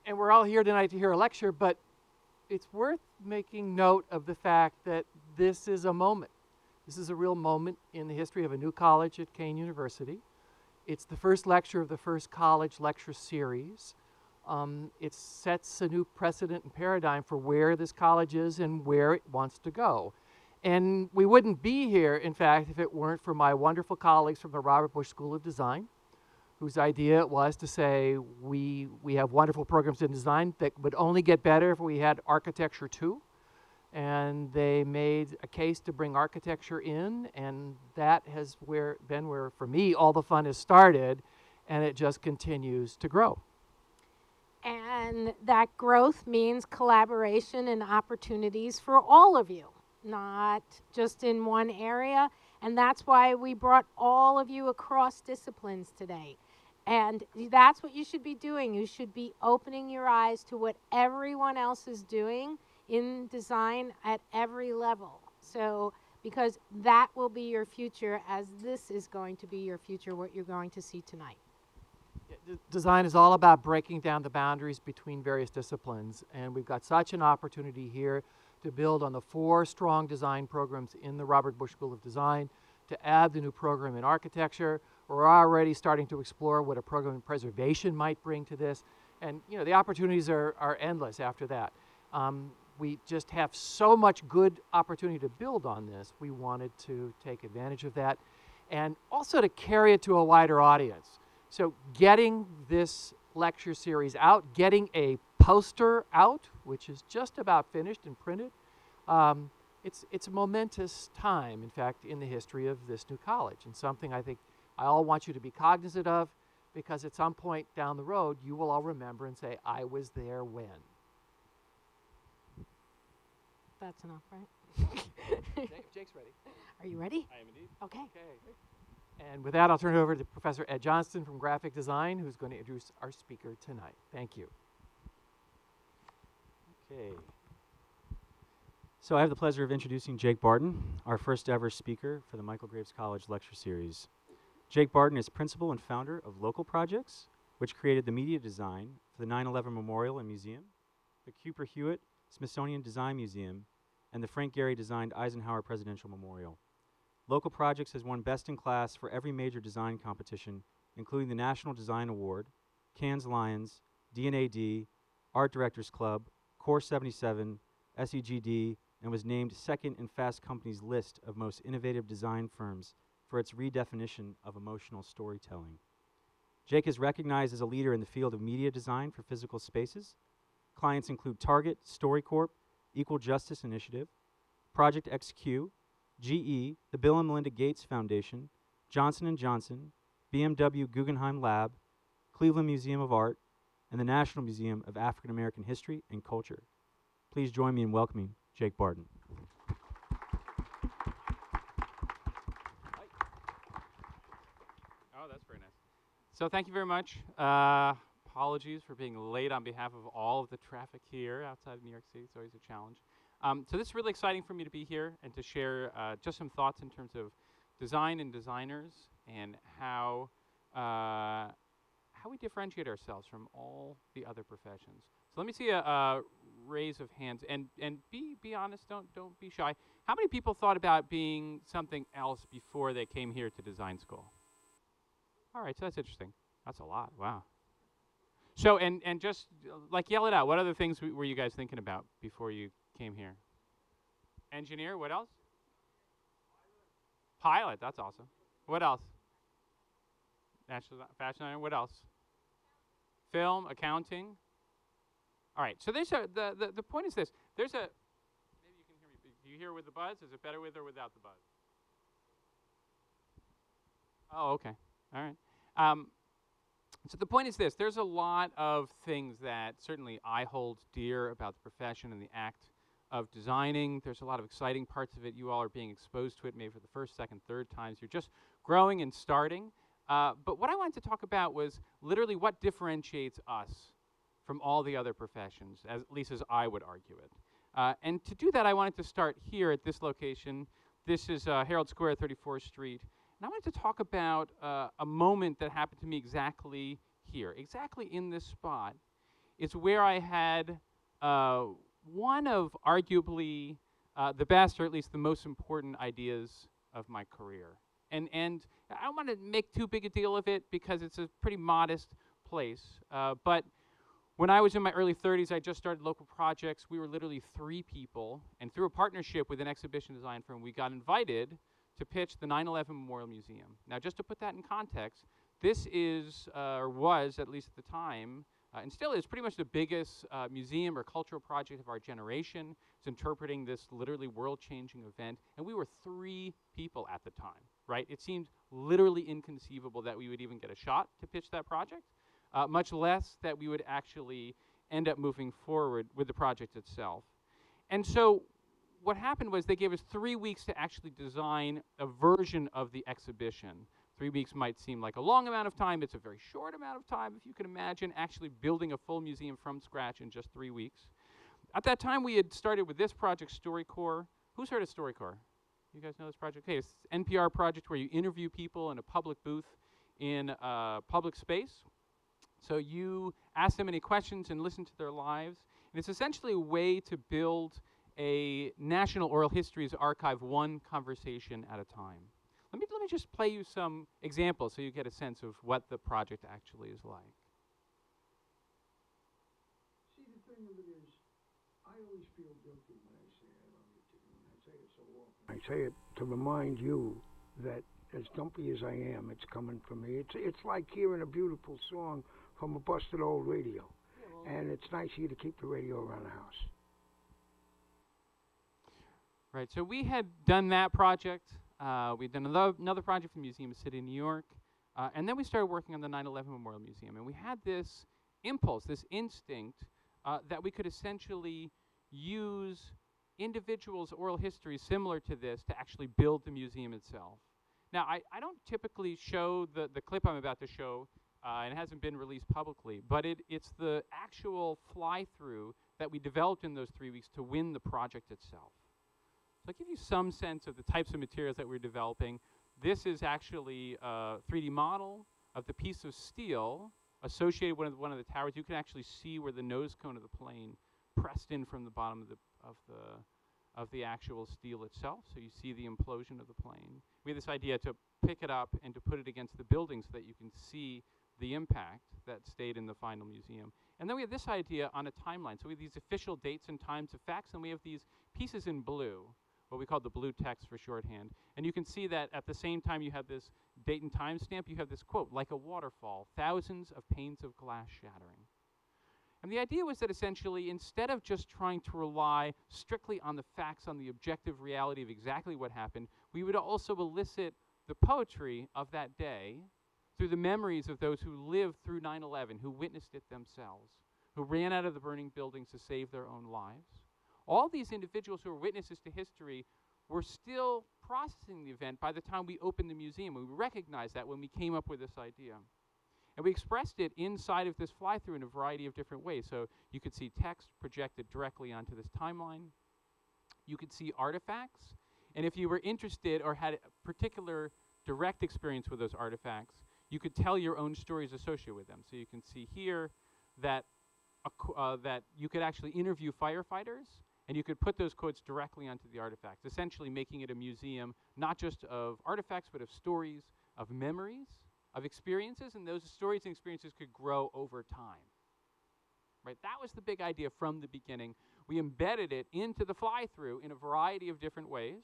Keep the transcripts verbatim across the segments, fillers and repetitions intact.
and we're all here tonight to hear a lecture, but it's worth making note of the fact that this is a moment. This is a real moment in the history of a new college at Kean University. It's the first lecture of the first college lecture series. Um, it sets a new precedent and paradigm for where this college is and where it wants to go. And we wouldn't be here, in fact, if it weren't for my wonderful colleagues from the Robert Bush School of Design, whose idea it was to say we, we have wonderful programs in design that would only get better if we had architecture too. And they made a case to bring architecture in, and that has where, been where, for me, all the fun has started, and it just continues to grow. And that growth means collaboration and opportunities for all of you, not just in one area. And that's why we brought all of you across disciplines today. And that's what you should be doing. You should be opening your eyes to what everyone else is doing in design at every level. So, because that will be your future, as this is going to be your future, what you're going to see tonight. Yeah, design is all about breaking down the boundaries between various disciplines, and we've got such an opportunity here to build on the four strong design programs in the Robert Bush School of Design, to add the new program in architecture. We're already starting to explore what a program in preservation might bring to this, and you know, the opportunities are, are endless after that. Um, we just have so much good opportunity to build on this. We wanted to take advantage of that and also to carry it to a wider audience. So getting this lecture series out, getting a poster out, which is just about finished and printed, um, it's, it's a momentous time, in fact, in the history of this new college, and something I think I all want you to be cognizant of, because at some point down the road, you will all remember and say, I was there when. That's enough, right? Jake, Jake's ready. Are you ready? I am indeed. Okay. Okay. And with that, I'll turn it over to Professor Ed Johnston from Graphic Design, who's going to introduce our speaker tonight. Thank you. Okay. So I have the pleasure of introducing Jake Barton, our first ever speaker for the Michael Graves College Lecture Series. Jake Barton is principal and founder of Local Projects, which created the media design for the nine eleven Memorial and Museum, the Cooper Hewitt Smithsonian Design Museum, and the Frank Gehry designed Eisenhower Presidential Memorial. Local Projects has won Best in Class for every major design competition, including the National Design Award, Cannes Lions, D N A D, Art Directors Club, Core seventy-seven, S E G D, and was named second in Fast Company's list of most innovative design firms for its redefinition of emotional storytelling. Jake is recognized as a leader in the field of media design for physical spaces. Clients include Target, StoryCorp, Equal Justice Initiative, Project X Q, G E, the Bill and Melinda Gates Foundation, Johnson and Johnson, B M W Guggenheim Lab, Cleveland Museum of Art, and the National Museum of African American History and Culture. Please join me in welcoming Jake Barton. Oh, that's very nice. So thank you very much. Uh, apologies for being late on behalf of all of the traffic here outside of New York City. It's always a challenge. Um, so this is really exciting for me to be here and to share uh, just some thoughts in terms of design and designers and how uh, how we differentiate ourselves from all the other professions. So let me see a, a raise of hands, and and be be honest. Don't don't be shy. How many people thought about being something else before they came here to design school? All right, so that's interesting. That's a lot. Wow. So and and just uh, like yell it out. What other things w were you guys thinking about before you came here? Engineer. What else? Pilot. That's awesome. What else? National fashion designer. What else? Film, accounting. All right. So there's a the, the the point is this. There's a maybe you can hear me. Do you hear with the buzz? Is it better with or without the buzz? Oh, okay. All right. Um, so the point is this. There's a lot of things that certainly I hold dear about the profession and the act of designing. There's a lot of exciting parts of it. You all are being exposed to it maybe for the first, second, third times. You're just growing and starting. Uh, but what I wanted to talk about was literally what differentiates us from all the other professions, as, at least as I would argue it. Uh, and to do that, I wanted to start here at this location. This is uh, Herald Square, thirty-fourth Street. And I wanted to talk about uh, a moment that happened to me exactly here, exactly in this spot. it's where I had uh, one of arguably uh, the best, or at least the most important ideas of my career. And, and I don't want to make too big a deal of it because it's a pretty modest place. Uh, but when I was in my early thirties, I just started local projects. We were literally three people. And through a partnership with an exhibition design firm, we got invited to pitch the nine eleven Memorial Museum. Now, just to put that in context, this is, uh, or was, at least at the time, uh, and still is pretty much the biggest uh, museum or cultural project of our generation. It's interpreting this literally world-changing event. And we were three people at the time, right? It seemed literally inconceivable that we would even get a shot to pitch that project, uh, much less that we would actually end up moving forward with the project itself. And so what happened was they gave us three weeks to actually design a version of the exhibition. Three weeks might seem like a long amount of time. It's a very short amount of time, if you can imagine, actually building a full museum from scratch in just three weeks. At that time, we had started with this project, StoryCorps. Who's heard of StoryCorps? You guys know this project? Okay, it's an N P R project where you interview people in a public booth in a public space. So you ask them any questions and listen to their lives. And it's essentially a way to build a National Oral Histories Archive one conversation at a time. Let me, let me just play you some examples so you get a sense of what the project actually is like. See, the thing of it is, I always feel guilty when I say I love you, Jimmy, and I say it so often. I say it to remind you that as dumpy as I am, it's coming from me. It's, it's like hearing a beautiful song from a busted old radio. Yeah, well, and it's nice of you to keep the radio around the house. Right, so we had done that project. Uh, we'd done another, another project for the Museum of City, New York. Uh, and then we started working on the nine eleven Memorial Museum. And we had this impulse, this instinct, uh, that we could essentially use individuals' oral histories similar to this to actually build the museum itself. Now, I, I don't typically show the, the clip I'm about to show, uh, and it hasn't been released publicly, but it, it's the actual fly-through that we developed in those three weeks to win the project itself. So I'll give you some sense of the types of materials that we're developing. This is actually a three D model of the piece of steel associated with one of the towers. You can actually see where the nose cone of the plane pressed in from the bottom of the, of the, of the actual steel itself. So you see the implosion of the plane. We had this idea to pick it up and to put it against the building so that you can see the impact that stayed in the final museum. And then we had this idea on a timeline. So we have these official dates and times of facts, and we have these pieces in blue, what we call the blue text for shorthand. And you can see that at the same time you have this date and time stamp, you have this quote, like a waterfall, thousands of panes of glass shattering. And the idea was that essentially, instead of just trying to rely strictly on the facts, on the objective reality of exactly what happened, we would also elicit the poetry of that day through the memories of those who lived through nine eleven, who witnessed it themselves, who ran out of the burning buildings to save their own lives. All these individuals who were witnesses to history were still processing the event by the time we opened the museum. We recognized that when we came up with this idea. And we expressed it inside of this fly-through in a variety of different ways. So you could see text projected directly onto this timeline. You could see artifacts. And if you were interested or had a particular direct experience with those artifacts, you could tell your own stories associated with them. So you can see here that, uh, that you could actually interview firefighters, and you could put those quotes directly onto the artifacts, essentially making it a museum not just of artifacts, but of stories, of memories, of experiences, and those stories and experiences could grow over time. Right? That was the big idea from the beginning. We embedded it into the fly-through in a variety of different ways,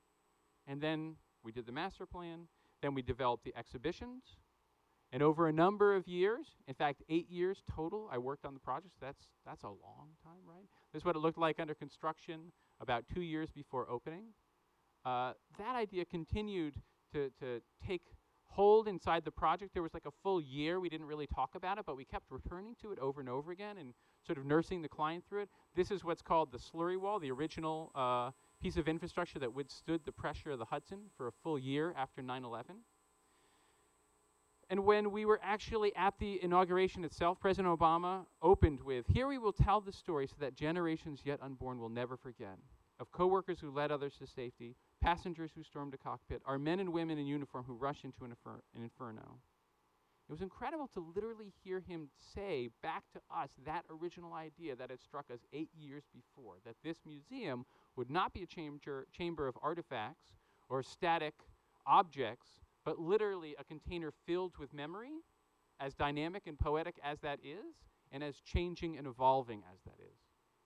and then we did the master plan, then we developed the exhibitions, and over a number of years, in fact, eight years total, I worked on the project. That's, that's a long time, right? This is what it looked like under construction about two years before opening. Uh, that idea continued to, to take hold inside the project. There was like a full year we didn't really talk about it, but we kept returning to it over and over again and sort of nursing the client through it. This is what's called the slurry wall, the original uh, piece of infrastructure that withstood the pressure of the Hudson for a full year after nine eleven. And when we were actually at the inauguration itself, President Obama opened with, "Here we will tell the story so that generations yet unborn will never forget, of coworkers who led others to safety, passengers who stormed a cockpit, our men and women in uniform who rushed into an, infer an inferno." It was incredible to literally hear him say back to us that original idea that had struck us eight years before, that this museum would not be a chamber, chamber of artifacts or static objects, but literally a container filled with memory, as dynamic and poetic as that is, and as changing and evolving as that is.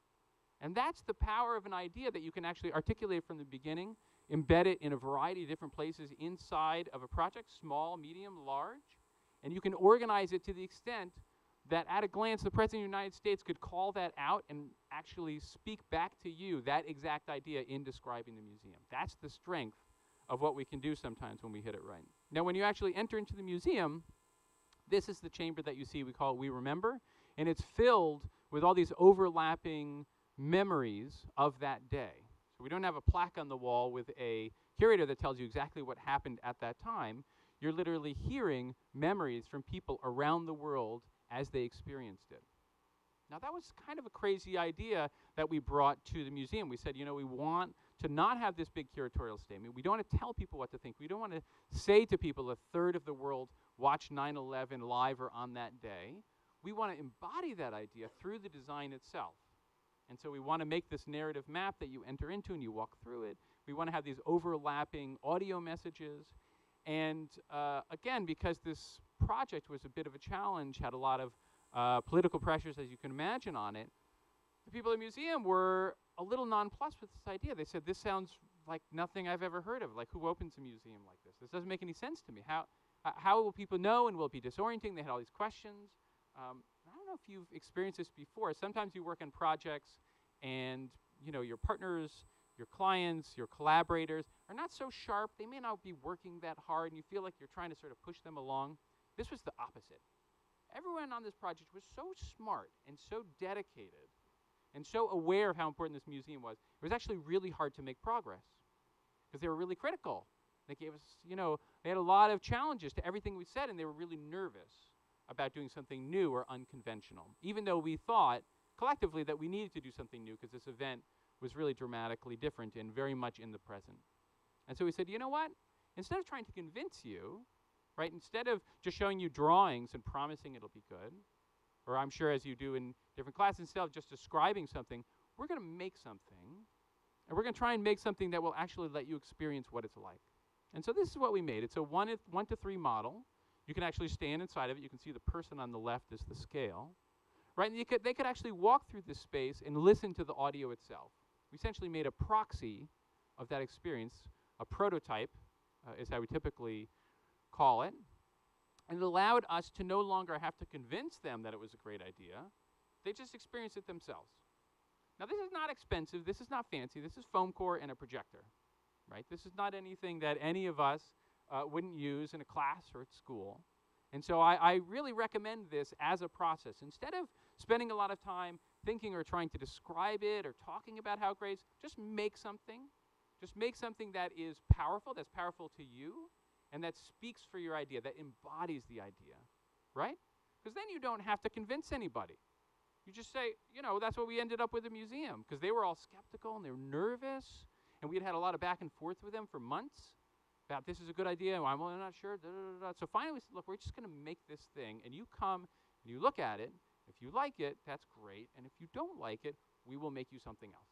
And that's the power of an idea, that you can actually articulate from the beginning, embed it in a variety of different places inside of a project, small, medium, large, and you can organize it to the extent that at a glance the President of the United States could call that out and actually speak back to you that exact idea in describing the museum. That's the strength of what we can do sometimes when we hit it right. Now, when you actually enter into the museum, this is the chamber that you see. We call it We Remember, and it's filled with all these overlapping memories of that day. So we don't have a plaque on the wall with a curator that tells you exactly what happened at that time. You're literally hearing memories from people around the world as they experienced it. Now, that was kind of a crazy idea that we brought to the museum. We said, you know, we want to not have this big curatorial statement. We don't want to tell people what to think. We don't want to say to people a third of the world watched nine eleven live or on that day. We want to embody that idea through the design itself. And so we want to make this narrative map that you enter into and you walk through it. We want to have these overlapping audio messages. And uh, again, because this project was a bit of a challenge, had a lot of uh, political pressures, as you can imagine, on it, the people at the museum were a little nonplussed with this idea. They said, this sounds like nothing I've ever heard of. Like, who opens a museum like this? This doesn't make any sense to me. How, uh, how will people know, and will it be disorienting? They had all these questions. Um, I don't know if you've experienced this before. Sometimes you work on projects and, you know, your partners, your clients, your collaborators are not so sharp. They may not be working that hard, and you feel like you're trying to sort of push them along. This was the opposite. Everyone on this project was so smart and so dedicated and so aware of how important this museum was. It was actually really hard to make progress because they were really critical. They gave us, you know, they had a lot of challenges to everything we said, and they were really nervous about doing something new or unconventional, even though we thought collectively that we needed to do something new because this event was really dramatically different and very much in the present. And so we said, you know what? Instead of trying to convince you, right, instead of just showing you drawings and promising it'll be good, or I'm sure as you do in different classes, instead of just describing something, we're going to make something, and we're going to try and make something that will actually let you experience what it's like. And so this is what we made. It's a one, one to three model. You can actually stand inside of it. You can see the person on the left is the scale. Right, and you could, they could actually walk through this space and listen to the audio itself. We essentially made a proxy of that experience, a prototype uh, is how we typically call it, and it allowed us to no longer have to convince them that it was a great idea. They just experienced it themselves. Now, this is not expensive. This is not fancy. This is foam core and a projector, right? This is not anything that any of us uh, wouldn't use in a class or at school. And so I, I really recommend this as a process. Instead of spending a lot of time thinking or trying to describe it or talking about how great, just make something. Just make something that is powerful, that's powerful to you, and that speaks for your idea, that embodies the idea, right? Because then you don't have to convince anybody. You just say, you know, that's what we ended up with the museum, because they were all skeptical and they were nervous, and we had had a lot of back and forth with them for months about this is a good idea, I'm well, not sure, da, da, da, da. So finally we said, look, we're just going to make this thing, and you come and you look at it. If you like it, that's great, and if you don't like it, we will make you something else.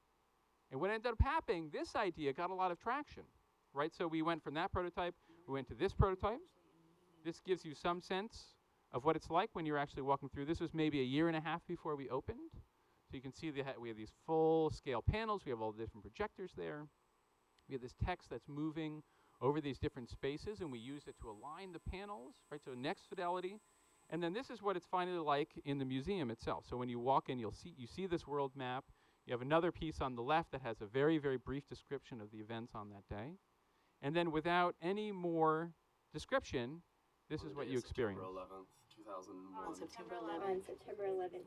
And what ended up happening, this idea got a lot of traction, right? So we went from that prototype, we went to this prototype. This gives you some sense of what it's like when you're actually walking through. This was maybe a year and a half before we opened. So you can see the we have these full-scale panels. We have all the different projectors there. We have this text that's moving over these different spaces, and we use it to align the panels, right? So next fidelity. And then this is what it's finally like in the museum itself. So when you walk in, you'll see, you see this world map. You have another piece on the left that has a very, very brief description of the events on that day. And then without any more description, this is what you experience. September eleventh, two thousand one. On September eleventh. September eleventh.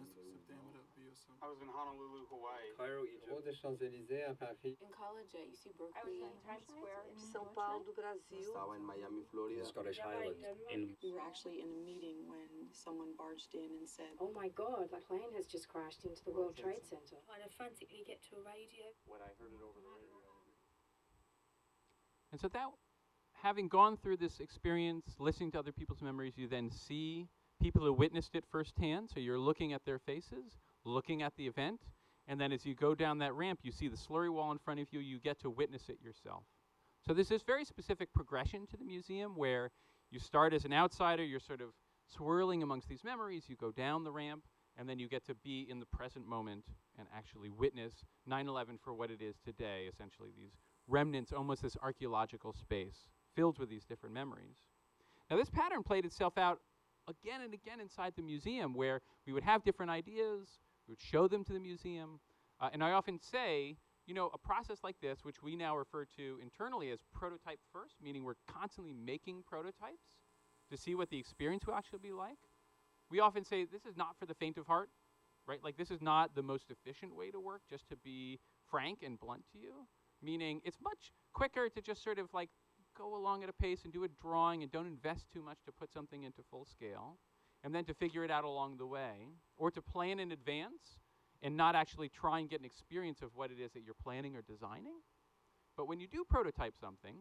I was in Honolulu, Hawaii. Cairo, Egypt. Rue des Champs-Élysées à Paris. In college at U C Berkeley. I was in Times Square in São Paulo do Brasil. Estaba in Miami, Florida. The Scottish Highlands. In We were actually in a meeting when someone barged in and said, "Oh my God, that plane has just crashed into the World Trade Center." I'd frantically get to a radio. When I heard it over the radio. And so that having gone through this experience, listening to other people's memories, you then see people who witnessed it firsthand. So you're looking at their faces, looking at the event, and then as you go down that ramp, you see the slurry wall in front of you, you get to witness it yourself. So there's this very specific progression to the museum where you start as an outsider, you're sort of swirling amongst these memories, you go down the ramp, and then you get to be in the present moment and actually witness nine eleven for what it is today, essentially these remnants, almost this archaeological space filled with these different memories. Now this pattern played itself out again and again inside the museum where we would have different ideas, we would show them to the museum, uh, and I often say, you know, a process like this, which we now refer to internally as prototype first, meaning we're constantly making prototypes to see what the experience will actually be like. We often say this is not for the faint of heart, right? Like this is not the most efficient way to work, just to be frank and blunt to you, meaning it's much quicker to just sort of like go along at a pace and do a drawing and don't invest too much to put something into full scale, and then to figure it out along the way, or to plan in advance and not actually try and get an experience of what it is that you're planning or designing. But when you do prototype something,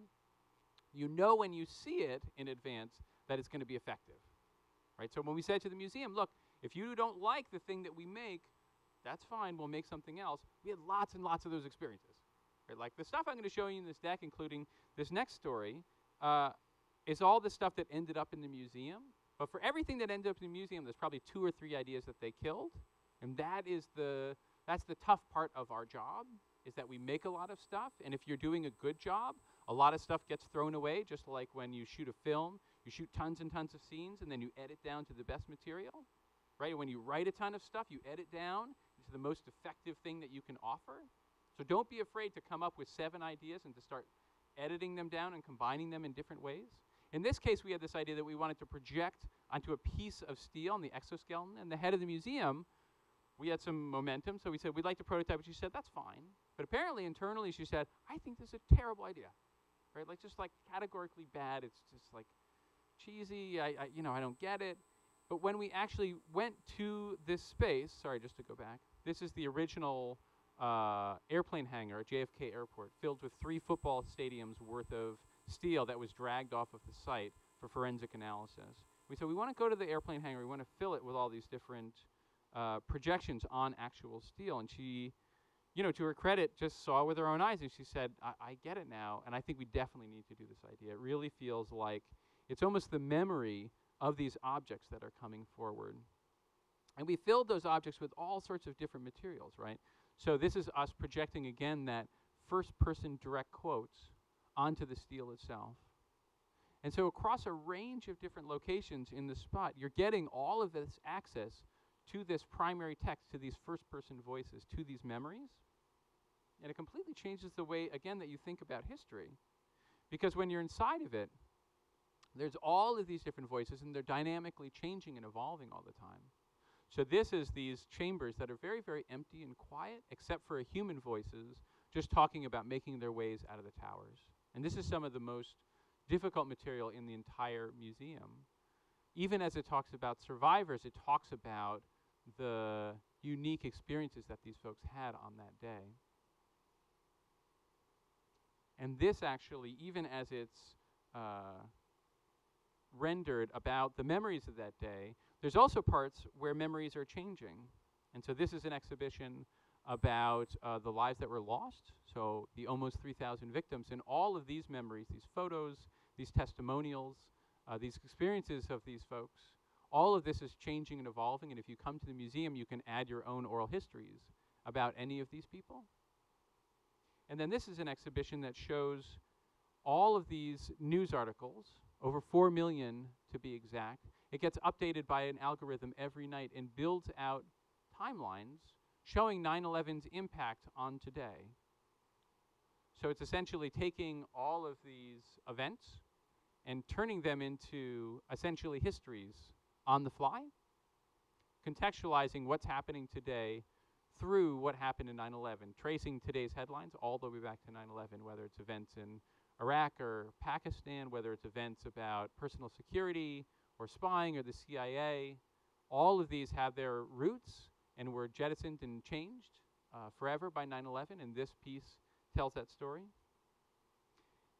you know when you see it in advance that it's going to be effective, right? So when we said to the museum, look, if you don't like the thing that we make, that's fine, we'll make something else. We had lots and lots of those experiences. Right? Like the stuff I'm going to show you in this deck, including this next story, uh, is all the stuff that ended up in the museum. But for everything that ended up in the museum, there's probably two or three ideas that they killed. And that is the, that's the tough part of our job, is that we make a lot of stuff. And if you're doing a good job, a lot of stuff gets thrown away, just like when you shoot a film. You shoot tons and tons of scenes, and then you edit down to the best material. Right? When you write a ton of stuff, you edit down to the most effective thing that you can offer. So don't be afraid to come up with seven ideas and to start editing them down and combining them in different ways. In this case, we had this idea that we wanted to project onto a piece of steel on the exoskeleton, and the head of the museum, we had some momentum, so we said, we'd like to prototype it. She said, that's fine. But apparently, internally, she said, I think this is a terrible idea. Right? Like, just like categorically bad. It's just like cheesy. I, I, you know, I don't get it. But when we actually went to this space, sorry, just to go back, this is the original uh, airplane hangar at J F K Airport, filled with three football stadiums worth of steel that was dragged off of the site for forensic analysis. We said, we want to go to the airplane hangar. We want to fill it with all these different uh, projections on actual steel. And she, you know, to her credit, just saw with her own eyes, and she said, I, I get it now, and I think we definitely need to do this idea. It really feels like it's almost the memory of these objects that are coming forward. And we filled those objects with all sorts of different materials, right? So this is us projecting, again, that first-person direct quotes onto the steel itself. And so across a range of different locations in the spot, you're getting all of this access to this primary text, to these first-person voices, to these memories. And it completely changes the way, again, that you think about history. Because when you're inside of it, there's all of these different voices, and they're dynamically changing and evolving all the time. So this is these chambers that are very, very empty and quiet, except for human voices just talking about making their ways out of the towers. And this is some of the most difficult material in the entire museum. Even as it talks about survivors, it talks about the unique experiences that these folks had on that day. And this actually, even as it's uh, rendered about the memories of that day, there's also parts where memories are changing. And so this is an exhibition about uh, the lives that were lost, so the almost three thousand victims, and all of these memories, these photos, these testimonials, uh, these experiences of these folks, all of this is changing and evolving, and if you come to the museum, you can add your own oral histories about any of these people. And then this is an exhibition that shows all of these news articles, over four million to be exact. It gets updated by an algorithm every night and builds out timelines showing nine eleven's impact on today. So it's essentially taking all of these events and turning them into essentially histories on the fly, contextualizing what's happening today through what happened in nine eleven, tracing today's headlines all the way back to nine eleven, whether it's events in Iraq or Pakistan, whether it's events about personal security or spying or the C I A. All of these have their roots and were jettisoned and changed uh, forever by nine eleven, and this piece tells that story. We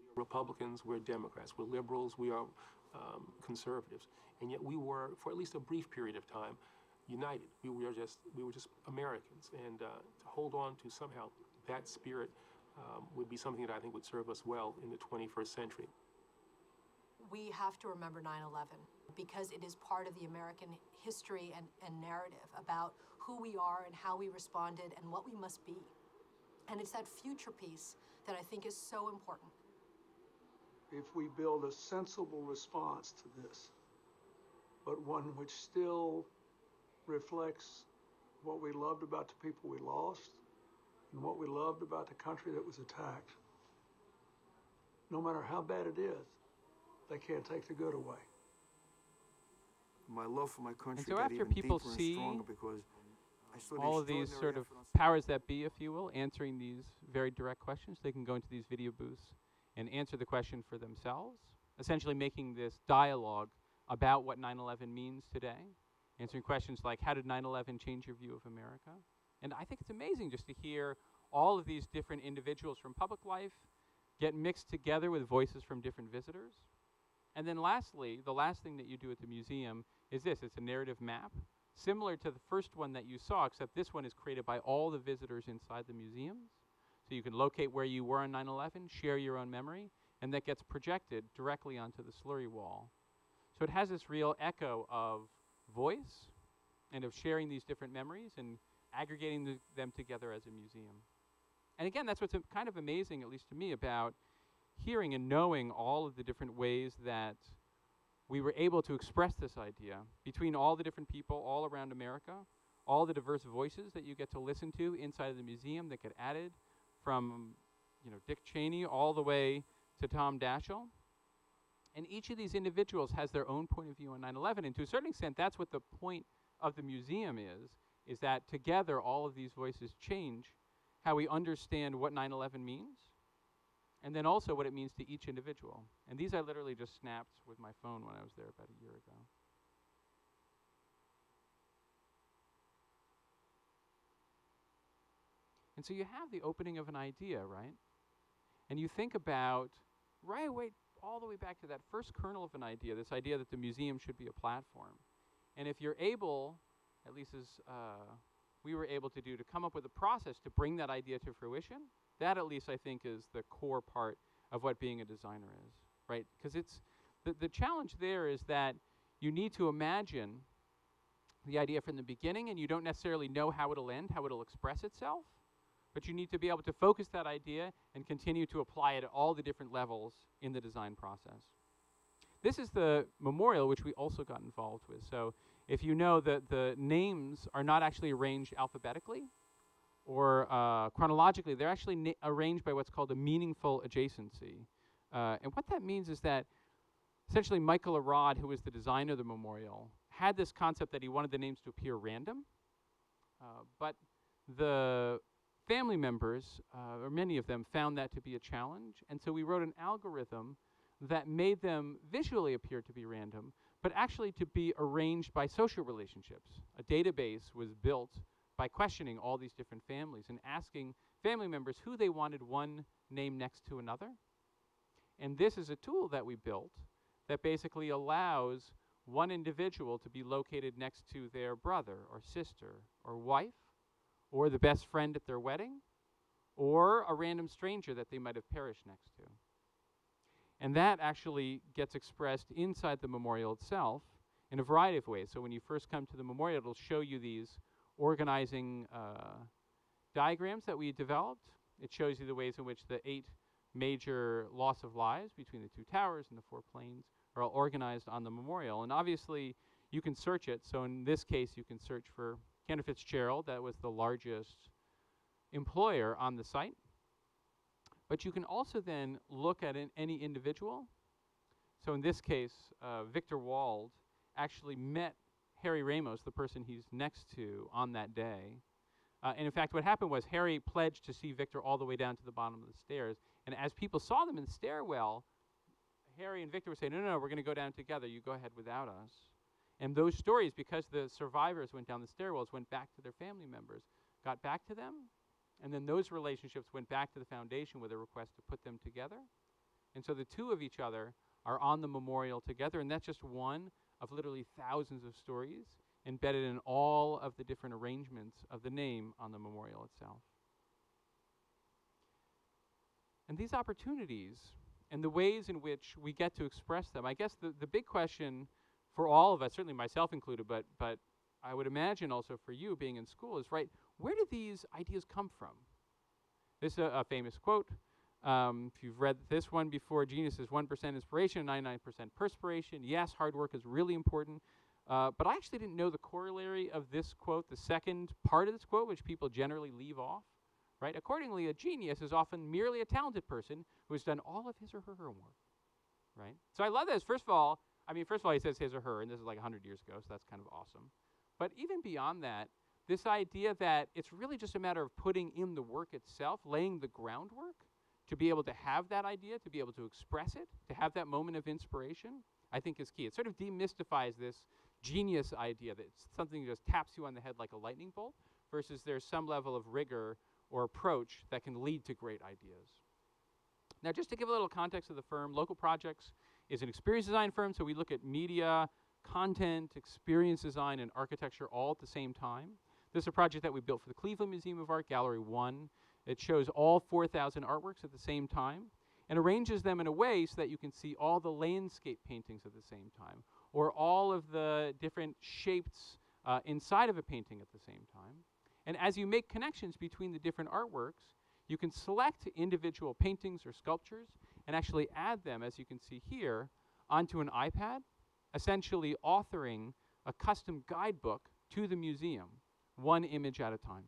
Republicans, we're Democrats. We're liberals, we are um, conservatives. And yet we were, for at least a brief period of time, united. We were just, we were just Americans. And uh, to hold on to somehow that spirit um, would be something that I think would serve us well in the twenty-first century. We have to remember nine eleven because it is part of the American history and, and narrative about who we are and how we responded and what we must be. And it's that future piece that I think is so important. If we build a sensible response to this, but one which still reflects what we loved about the people we lost and what we loved about the country that was attacked, no matter how bad it is, they can't take the good away. My love for my country And so got after even people deeper see and stronger because I saw the all of these extraordinary sort of effort on powers that be, if you will, answering these very direct questions, they can go into these video booths and answer the question for themselves, essentially making this dialogue about what nine eleven means today, answering questions like, how did nine eleven change your view of America? And I think it's amazing just to hear all of these different individuals from public life get mixed together with voices from different visitors. And then lastly, the last thing that you do at the museum is this. It's a narrative map, similar to the first one that you saw, except this one is created by all the visitors inside the museums. So you can locate where you were on nine eleven, share your own memory, and that gets projected directly onto the slurry wall. So it has this real echo of voice and of sharing these different memories and aggregating the, them together as a museum. And again, that's what's kind of amazing, at least to me, about hearing and knowing all of the different ways that we were able to express this idea between all the different people all around America, all the diverse voices that you get to listen to inside of the museum that get added from, you know, Dick Cheney all the way to Tom Daschle. And each of these individuals has their own point of view on nine eleven, and to a certain extent, that's what the point of the museum is, is that together all of these voices change how we understand what nine eleven means, and then also what it means to each individual. And these I literally just snapped with my phone when I was there about a year ago. And so you have the opening of an idea, right? And you think about, right away, all the way back to that first kernel of an idea, this idea that the museum should be a platform. And if you're able, at least as uh, we were able to do, to come up with a process to bring that idea to fruition, that at least I think is the core part of what being a designer is, right? Because it's, the, the challenge there is that you need to imagine the idea from the beginning, and you don't necessarily know how it'll end, how it'll express itself, but you need to be able to focus that idea and continue to apply it at all the different levels in the design process. This is the memorial which we also got involved with. So if you know that the names are not actually arranged alphabetically or uh, chronologically, they're actually arranged by what's called a meaningful adjacency. Uh, and what that means is that essentially Michael Arad, who was the designer of the memorial, had this concept that he wanted the names to appear random, uh, but the family members, uh, or many of them, found that to be a challenge, and so we wrote an algorithm that made them visually appear to be random, but actually to be arranged by social relationships. A database was built by questioning all these different families and asking family members who they wanted one name next to another. And this is a tool that we built that basically allows one individual to be located next to their brother or sister or wife, or the best friend at their wedding, or a random stranger that they might have perished next to. And that actually gets expressed inside the memorial itself in a variety of ways. So when you first come to the memorial, it'll show you these organizing uh, diagrams that we developed. It shows you the ways in which the eight major loss of lives between the two towers and the four planes are all organized on the memorial. And obviously, you can search it. So in this case, you can search for Cantor Fitzgerald. That was the largest employer on the site. But you can also then look at in any individual. So in this case, uh, Victor Wald actually met Harry Ramos, the person he's next to, on that day. Uh, and in fact, what happened was Harry pledged to see Victor all the way down to the bottom of the stairs. And as people saw them in the stairwell, Harry and Victor were saying, no, no, no, we're going to go down together. You go ahead without us. And those stories, because the survivors went down the stairwells, went back to their family members, got back to them, and then those relationships went back to the foundation with a request to put them together. And so the two of each other are on the memorial together, and that's just one of literally thousands of stories embedded in all of the different arrangements of the name on the memorial itself. And these opportunities and the ways in which we get to express them, I guess the, the big question for all of us, certainly myself included, but, but I would imagine also for you being in school is, right, where do these ideas come from? This is a, a famous quote. Um, if you've read this one before, genius is one percent inspiration, ninety-nine percent perspiration. Yes, hard work is really important. Uh, but I actually didn't know the corollary of this quote, the second part of this quote, which people generally leave off, right? Accordingly, a genius is often merely a talented person who has done all of his or her homework, right? So I love this. First of all, I mean, first of all, he says his or her, and this is like one hundred years ago, so that's kind of awesome. But even beyond that, this idea that it's really just a matter of putting in the work itself, laying the groundwork to be able to have that idea, to be able to express it, to have that moment of inspiration, I think is key. It sort of demystifies this genius idea that it's something that just taps you on the head like a lightning bolt, versus there's some level of rigor or approach that can lead to great ideas. Now, just to give a little context of the firm, Local Projects is an experience design firm, so we look at media, content, experience design, and architecture all at the same time. This is a project that we built for the Cleveland Museum of Art, Gallery one. It shows all four thousand artworks at the same time and arranges them in a way so that you can see all the landscape paintings at the same time, or all of the different shapes uh, inside of a painting at the same time. And as you make connections between the different artworks, you can select individual paintings or sculptures and actually add them, as you can see here, onto an iPad, essentially authoring a custom guidebook to the museum, one image at a time.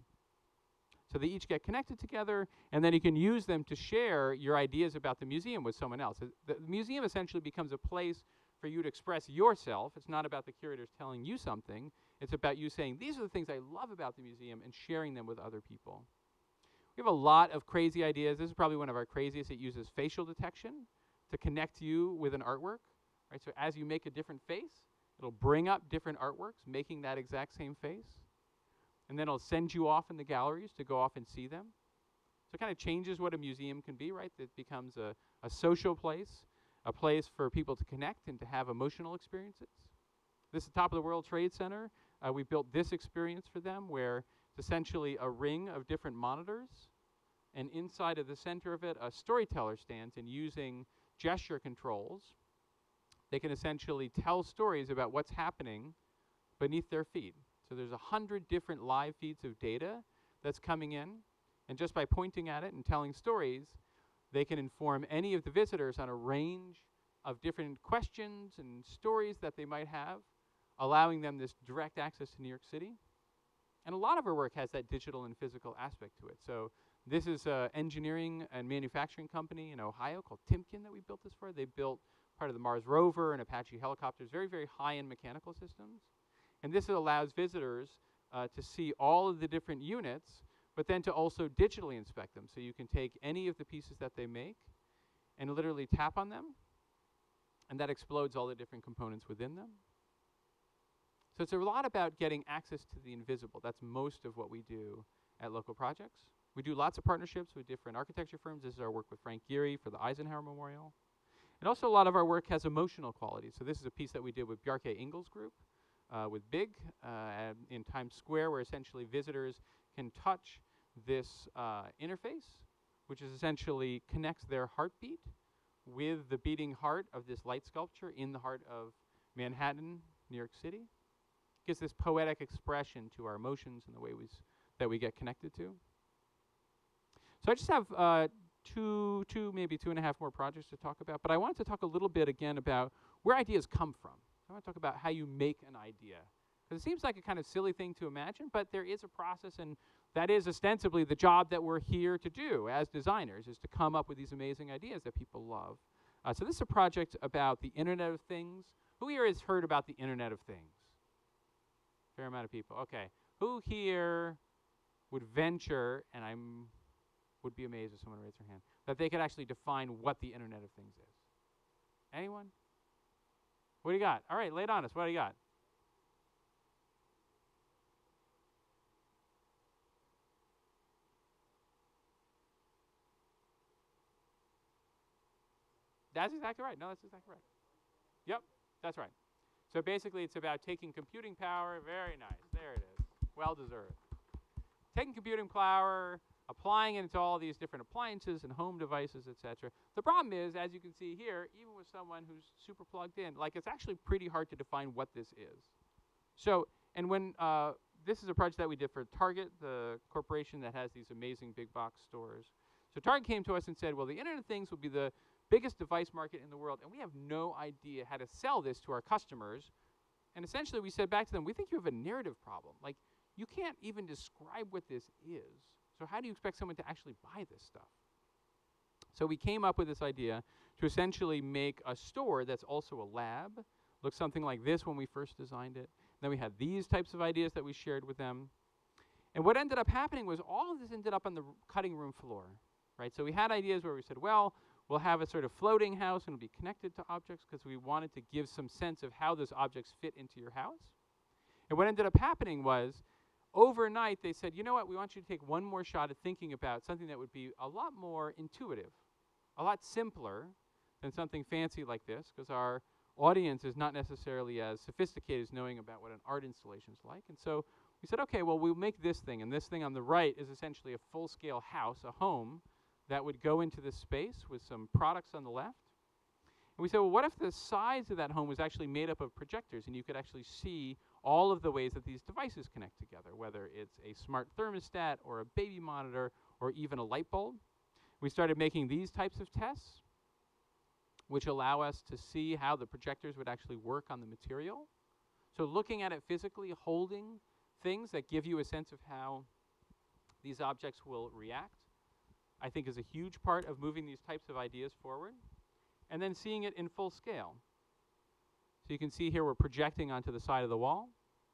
So they each get connected together, and then you can use them to share your ideas about the museum with someone else. The museum essentially becomes a place for you to express yourself. It's not about the curators telling you something. It's about you saying, these are the things I love about the museum, and sharing them with other people. We have a lot of crazy ideas. This is probably one of our craziest. It uses facial detection to connect you with an artwork. Right? So as you make a different face, it'll bring up different artworks, making that exact same face. And then it'll send you off in the galleries to go off and see them. So it kind of changes what a museum can be, right? It becomes a, a social place, a place for people to connect and to have emotional experiences. This is the top of the World Trade Center. Uh, we built this experience for them where it's essentially a ring of different monitors, and inside of the center of it, a storyteller stands, and using gesture controls, they can essentially tell stories about what's happening beneath their feet. So there's a hundred different live feeds of data that's coming in, and just by pointing at it and telling stories, they can inform any of the visitors on a range of different questions and stories that they might have, allowing them this direct access to New York City. And a lot of our work has that digital and physical aspect to it. So this is an engineering and manufacturing company in Ohio called Timken that we built this for. They built part of the Mars rover and Apache helicopters, very, very high-end mechanical systems. And this allows visitors uh, to see all of the different units, but then to also digitally inspect them. So you can take any of the pieces that they make and literally tap on them, and that explodes all the different components within them. So it's a lot about getting access to the invisible. That's most of what we do at Local Projects. We do lots of partnerships with different architecture firms. This is our work with Frank Gehry for the Eisenhower Memorial. And also a lot of our work has emotional quality. So this is a piece that we did with Bjarke Ingels Group, uh, with Big uh, in Times Square, where essentially visitors can touch this uh, interface, which is essentially connects their heartbeat with the beating heart of this light sculpture in the heart of Manhattan, New York City. Gives this poetic expression to our emotions and the way we s that we get connected to. So I just have uh, two, two, maybe two and a half more projects to talk about, but I wanted to talk a little bit again about where ideas come from. I want to talk about how you make an idea. Because it seems like a kind of silly thing to imagine, but there is a process, and that is ostensibly the job that we're here to do as designers, is to come up with these amazing ideas that people love. Uh, so this is a project about the Internet of Things. Who here has heard about the Internet of Things? Fair amount of people. Okay. Who here would venture, and I would be amazed if someone raised their hand, that they could actually define what the Internet of Things is? Anyone? What do you got? All right, lay it on us. What do you got? That's exactly right. No, that's exactly right. Yep, that's right. So basically, it's about taking computing power. Very nice. There it is. Well deserved. Taking computing power, applying it into all these different appliances and home devices, et cetera. The problem is, as you can see here, even with someone who's super plugged in, like it's actually pretty hard to define what this is. So, and when uh, this is a project that we did for Target, the corporation that has these amazing big box stores. So Target came to us and said, well, the Internet of Things will be the biggest device market in the world, and we have no idea how to sell this to our customers. And essentially, we said back to them, we think you have a narrative problem. Like, you can't even describe what this is. So how do you expect someone to actually buy this stuff? So we came up with this idea to essentially make a store that's also a lab. Looks something like this when we first designed it. Then we had these types of ideas that we shared with them. And what ended up happening was all of this ended up on the cutting room floor, right? So we had ideas where we said, well, we'll have a sort of floating house and it'll be connected to objects because we wanted to give some sense of how those objects fit into your house. And what ended up happening was, overnight they said, you know what, we want you to take one more shot at thinking about something that would be a lot more intuitive, a lot simpler than something fancy like this, because our audience is not necessarily as sophisticated as knowing about what an art installation is like. And so we said, okay, well, we'll make this thing, and this thing on the right is essentially a full-scale house, a home, that would go into this space with some products on the left. And we said, well, what if the sides of that home was actually made up of projectors, and you could actually see all of the ways that these devices connect together, whether it's a smart thermostat or a baby monitor or even a light bulb. We started making these types of tests, which allow us to see how the projectors would actually work on the material. So looking at it physically, holding things that give you a sense of how these objects will react, I think is a huge part of moving these types of ideas forward. And then seeing it in full scale. So you can see here we're projecting onto the side of the wall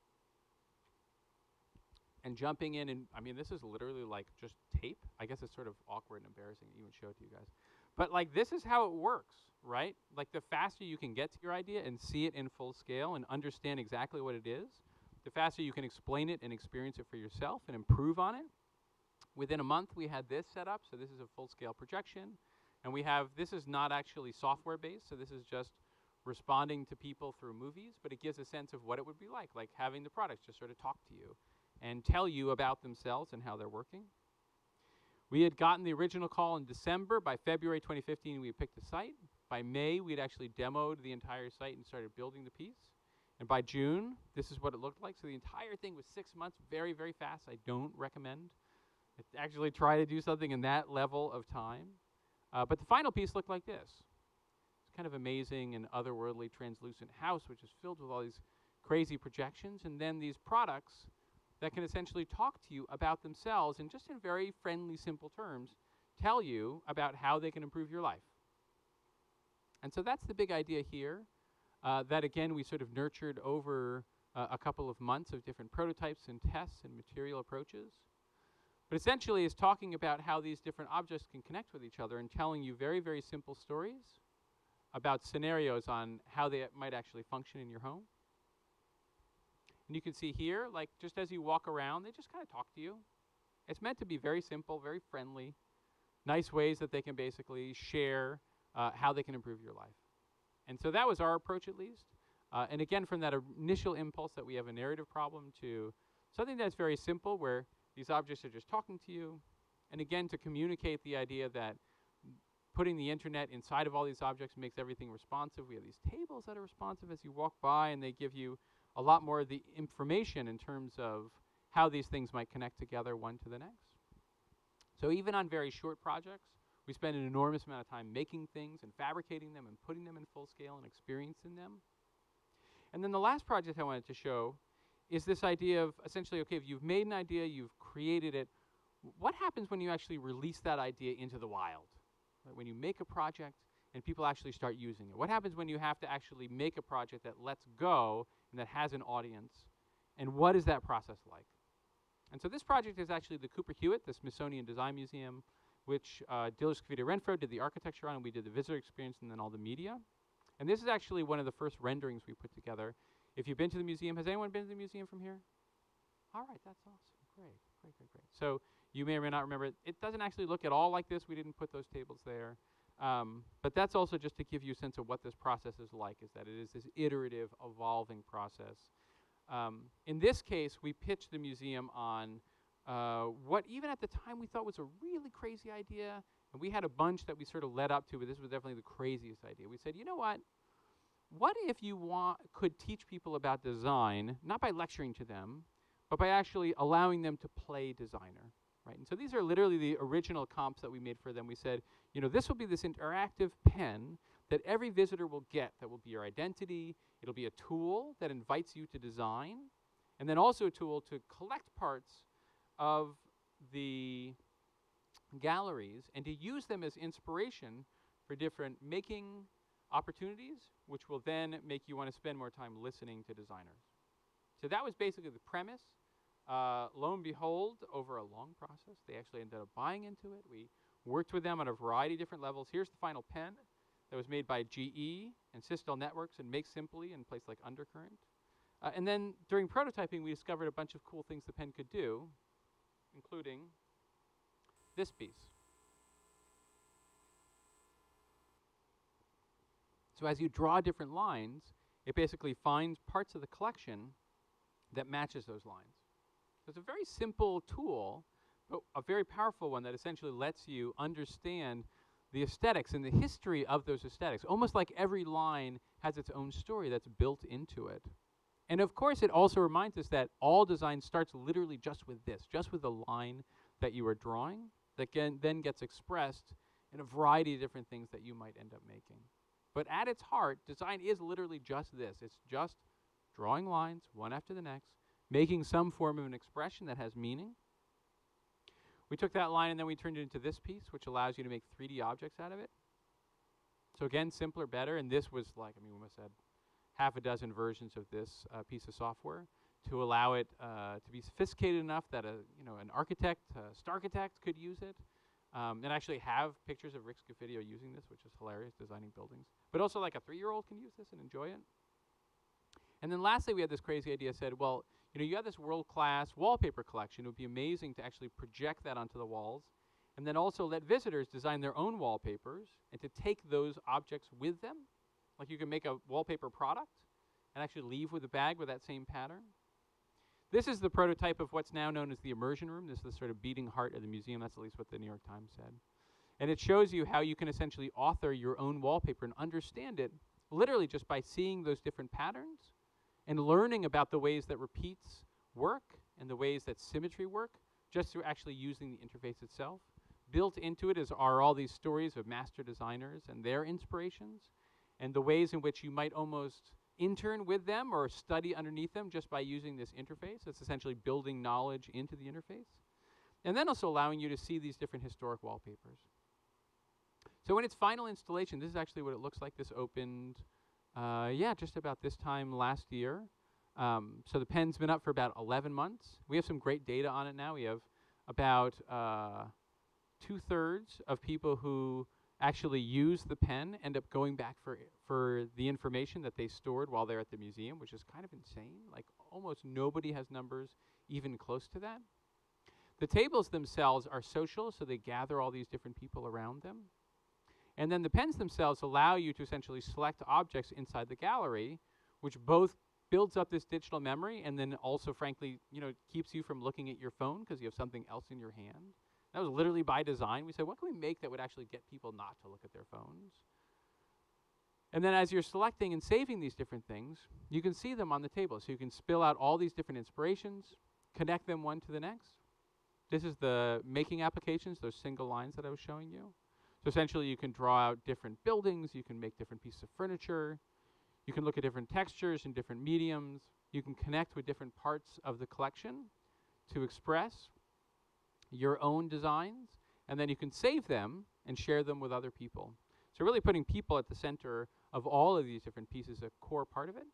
and jumping in, and I mean, this is literally like just tape. I guess it's sort of awkward and embarrassing to even show it to you guys. But like, this is how it works, right? Like, the faster you can get to your idea and see it in full scale and understand exactly what it is, the faster you can explain it and experience it for yourself and improve on it. Within a month, we had this set up. So this is a full-scale projection. And we have, this is not actually software-based, so this is just responding to people through movies, but it gives a sense of what it would be like, like having the products just sort of talk to you and tell you about themselves and how they're working. We had gotten the original call in December. By February twenty fifteen, we had picked a site. By May, we'd actually demoed the entire site and started building the piece. And by June, this is what it looked like. So the entire thing was six months, very, very fast. I don't recommend it. Actually try to do something in that level of time. Uh, but the final piece looked like this. It's kind of amazing and otherworldly translucent house, which is filled with all these crazy projections, and then these products that can essentially talk to you about themselves and just in very friendly, simple terms, tell you about how they can improve your life. And so that's the big idea here, uh, that again we sort of nurtured over uh, a couple of months of different prototypes and tests and material approaches. But essentially is talking about how these different objects can connect with each other and telling you very, very simple stories about scenarios on how they might actually function in your home. And you can see here, like just as you walk around, they just kind of talk to you. It's meant to be very simple, very friendly, nice ways that they can basically share uh, how they can improve your life. And so that was our approach, at least. Uh, and again, from that initial impulse that we have a narrative problem to something that's very simple where these objects are just talking to you. And again, to communicate the idea that putting the internet inside of all these objects makes everything responsive. We have these tables that are responsive as you walk by, and they give you a lot more of the information in terms of how these things might connect together one to the next. So even on very short projects, we spend an enormous amount of time making things and fabricating them and putting them in full scale and experiencing them. And then the last project I wanted to show is this idea of essentially, okay, if you've made an idea, you've created it, what happens when you actually release that idea into the wild? Right? When you make a project and people actually start using it? What happens when you have to actually make a project that lets go and that has an audience? And what is that process like? And so this project is actually the Cooper Hewitt, the Smithsonian Design Museum, which uh, Dilesh Kavita Renfro did the architecture on, and we did the visitor experience and then all the media. And this is actually one of the first renderings we put together. If you've been to the museum, has anyone been to the museum from here? All right, that's awesome. Great, great, great, great. So you may or may not remember, it, it doesn't actually look at all like this. We didn't put those tables there. Um, but that's also just to give you a sense of what this process is like, is that it is this iterative, evolving process. Um, in this case, we pitched the museum on uh, what even at the time we thought was a really crazy idea, and we had a bunch that we sort of led up to, but this was definitely the craziest idea. We said, you know what? What if you want, could teach people about design, not by lecturing to them, but by actually allowing them to play designer, right? And so these are literally the original comps that we made for them. We said, you know, this will be this interactive pen that every visitor will get, that will be your identity. It'll be a tool that invites you to design, and then also a tool to collect parts of the galleries and to use them as inspiration for different making opportunities, which will then make you want to spend more time listening to designers. So that was basically the premise. Uh, lo and behold, over a long process, they actually ended up buying into it. We worked with them on a variety of different levels. Here's the final pen that was made by G E and Sistel Networks and Make Simply and a place like Undercurrent. Uh, and then during prototyping, we discovered a bunch of cool things the pen could do, including this piece. So as you draw different lines, it basically finds parts of the collection that matches those lines. So it's a very simple tool, but a very powerful one that essentially lets you understand the aesthetics and the history of those aesthetics. Almost like every line has its own story that's built into it. And of course, it also reminds us that all design starts literally just with this, just with the line that you are drawing, that can then gets expressed in a variety of different things that you might end up making. But at its heart, design is literally just this. It's just drawing lines, one after the next, making some form of an expression that has meaning. We took that line and then we turned it into this piece, which allows you to make three D objects out of it. So again, simpler, better, and this was like, I mean, we must have had half a dozen versions of this uh, piece of software to allow it uh, to be sophisticated enough that a, you know, an architect, a starchitect could use it. Um, and actually have pictures of Rick Scofidio using this, which is hilarious, designing buildings. But also like a three-year-old can use this and enjoy it. And then lastly, we had this crazy idea, said, well, you know, you have this world-class wallpaper collection. It would be amazing to actually project that onto the walls and then also let visitors design their own wallpapers and to take those objects with them. Like you can make a wallpaper product and actually leave with a bag with that same pattern. This is the prototype of what's now known as the immersion room. This is the sort of beating heart of the museum. That's at least what the New York Times said. And it shows you how you can essentially author your own wallpaper and understand it literally just by seeing those different patterns and learning about the ways that repeats work and the ways that symmetry work just through actually using the interface itself. Built into it is, are all these stories of master designers and their inspirations and the ways in which you might almost intern with them or study underneath them just by using this interface. It's essentially building knowledge into the interface. And then also allowing you to see these different historic wallpapers. So in its final installation, this is actually what it looks like. This opened, uh, yeah, just about this time last year. Um, so the pen's been up for about eleven months. We have some great data on it now. We have about uh, two-thirds of people who actually use the pen end up going back for for the information that they stored while they're at the museum, which is kind of insane. Like almost nobody has numbers even close to that. The tables themselves are social, so they gather all these different people around them. And then the pens themselves allow you to essentially select objects inside the gallery, which both builds up this digital memory and then also, frankly, you know, keeps you from looking at your phone because you have something else in your hand. That was literally by design. We said, what can we make that would actually get people not to look at their phones? And then as you're selecting and saving these different things, you can see them on the table. So you can spill out all these different inspirations, connect them one to the next. This is the making applications, those single lines that I was showing you. So essentially you can draw out different buildings, you can make different pieces of furniture, you can look at different textures and different mediums, you can connect with different parts of the collection to express your own designs, and then you can save them and share them with other people. So really putting people at the center of all of these different pieces, a core part of it.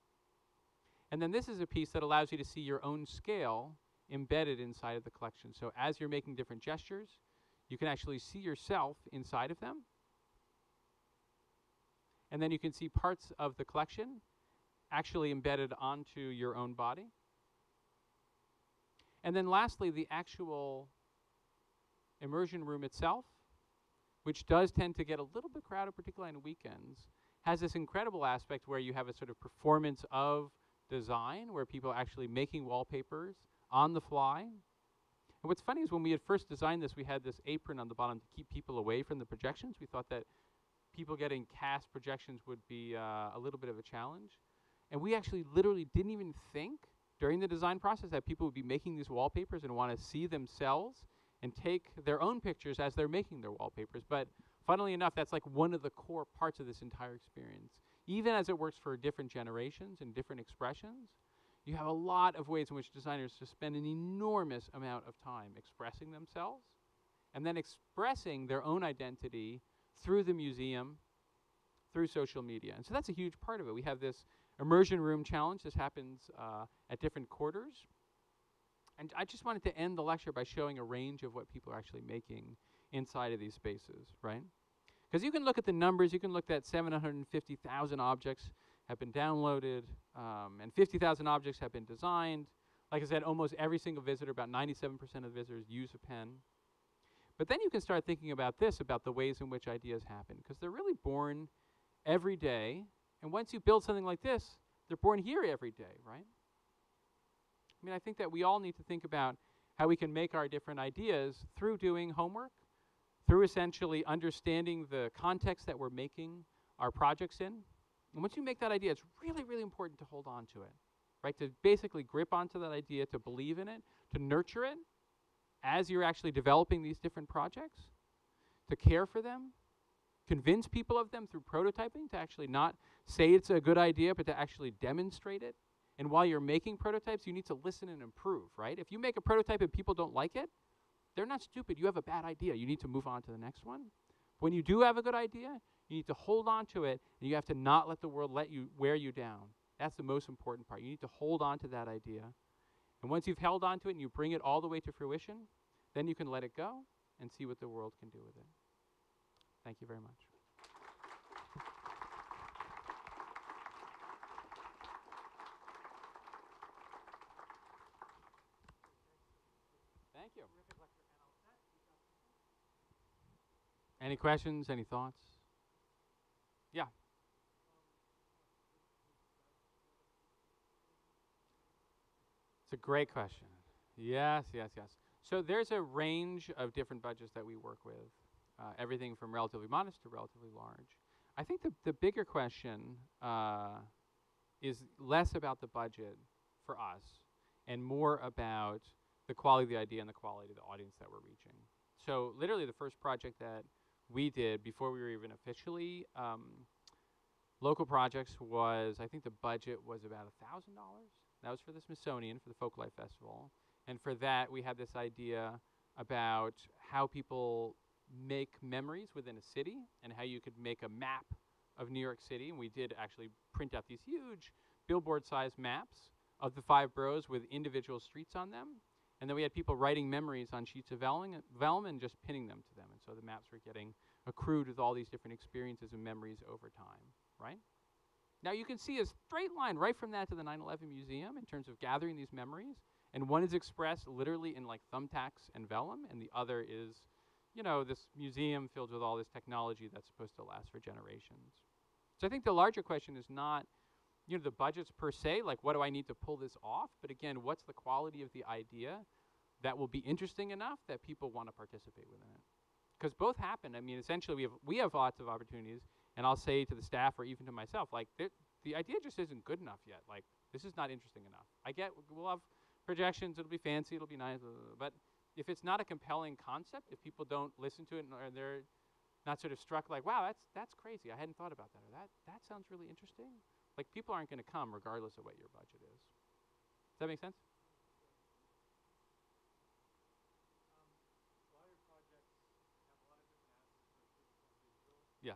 And then this is a piece that allows you to see your own scale embedded inside of the collection. So as you're making different gestures, you can actually see yourself inside of them. And then you can see parts of the collection actually embedded onto your own body. And then lastly, the actual immersion room itself which does tend to get a little bit crowded, particularly on weekends, has this incredible aspect where you have a sort of performance of design, where people are actually making wallpapers on the fly. And what's funny is when we had first designed this, we had this apron on the bottom to keep people away from the projections. We thought that people getting cast projections would be uh, a little bit of a challenge. And we actually literally didn't even think during the design process that people would be making these wallpapers and want to see themselves and take their own pictures as they're making their wallpapers. But funnily enough, that's like one of the core parts of this entire experience. Even as it works for different generations and different expressions, you have a lot of ways in which designers just spend an enormous amount of time expressing themselves and then expressing their own identity through the museum, through social media. And so that's a huge part of it. We have this immersion room challenge. This happens uh, at different quarters. And I just wanted to end the lecture by showing a range of what people are actually making inside of these spaces, right? Because you can look at the numbers, you can look at seven hundred fifty thousand objects have been downloaded, um, and fifty thousand objects have been designed. Like I said, almost every single visitor, about ninety-seven percent of visitors use a pen. But then you can start thinking about this, about the ways in which ideas happen, because they're really born every day. And once you build something like this, they're born here every day, right? I mean, I think that we all need to think about how we can make our different ideas through doing homework, through essentially understanding the context that we're making our projects in. And once you make that idea, it's really, really important to hold on to it, right? To basically grip onto that idea, to believe in it, to nurture it as you're actually developing these different projects, to care for them, convince people of them through prototyping, to actually not say it's a good idea, but to actually demonstrate it. And while you're making prototypes, you need to listen and improve, right? If you make a prototype and people don't like it, they're not stupid. You have a bad idea. You need to move on to the next one. When you do have a good idea, you need to hold on to it, and you have to not let the world let you wear you down. That's the most important part. You need to hold on to that idea. And once you've held on to it and you bring it all the way to fruition, then you can let it go and see what the world can do with it. Thank you very much. Thank you. Any questions, any thoughts? Yeah. It's a great question. Yes, yes, yes. So there's a range of different budgets that we work with, uh, everything from relatively modest to relatively large. I think the, the bigger question uh, is less about the budget for us and more about the quality of the idea and the quality of the audience that we're reaching. So literally the first project that we did before we were even officially um, local projects was, I think the budget was about one thousand dollars. That was for the Smithsonian, for the Folklife Festival. And for that, we had this idea about how people make memories within a city and how you could make a map of New York City. And we did actually print out these huge billboard-sized maps of the five boroughs with individual streets on them. And then we had people writing memories on sheets of vellum, vellum and just pinning them to them. And so the maps were getting accrued with all these different experiences and memories over time, right? Now you can see a straight line right from that to the nine eleven Museum in terms of gathering these memories. And one is expressed literally in like thumbtacks and vellum, and the other is, you know, this museum filled with all this technology that's supposed to last for generations. So I think the larger question is not, you know, the budgets per se, like what do I need to pull this off? But again, what's the quality of the idea that will be interesting enough that people want to participate within it? Because both happen. I mean, essentially we have, we have lots of opportunities, and I'll say to the staff or even to myself, like the idea just isn't good enough yet. Like this is not interesting enough. I get, we'll have projections, it'll be fancy, it'll be nice, blah, blah, blah, but if it's not a compelling concept, if people don't listen to it or they're not sort of struck like, wow, that's, that's crazy, I hadn't thought about that, or that, that sounds really interesting, like people aren't going to come regardless of what your budget is. Does that make sense? Yes.